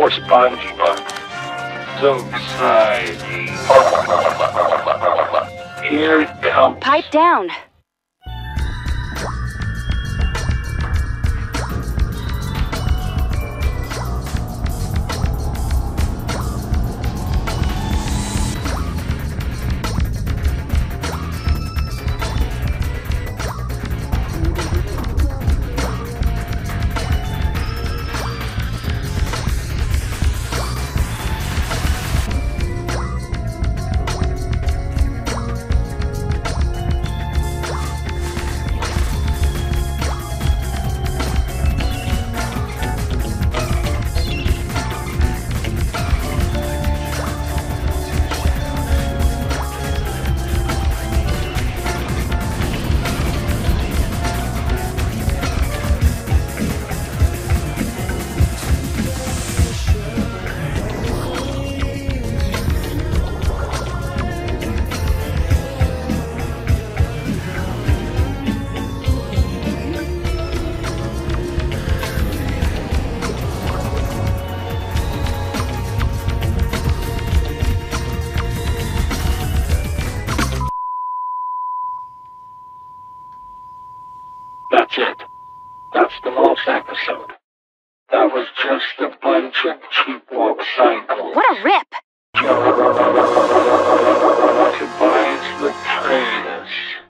more SpongeBob. So exciting. Here it comes. Pipe down. That's it. That's the last episode. That was just a bunch of cheap walk cycles. What a rip!